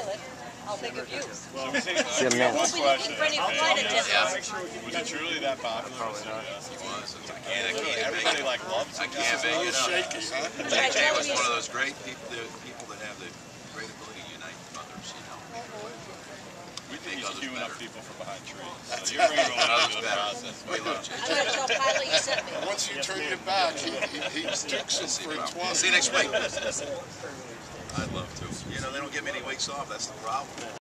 pilot, I'll think of you. Jim Nantz. We'll be looking for any flight attendants. Was it truly that popular? It was. Everybody like loved it. I can't make it. Shaky, huh? JJ was one of those great people that have the great ability to unite others, you know. We think he's queuing up people from behind trees. So you're bringing a lot to the process. We love JJ. I'm going to tell Pilot you sent me. Once you turn your back, he sticks us for 20. See you next week. I'd love to. You know, they don't give me any weeks off. That's the problem.